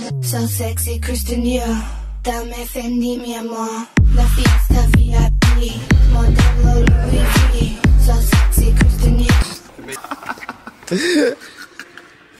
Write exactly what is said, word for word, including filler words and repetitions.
So sexy, Christian Dior. Dame Fendi, mi amor. La fiesta V I P. Modelo Louis V. So sexy, Christian Dior.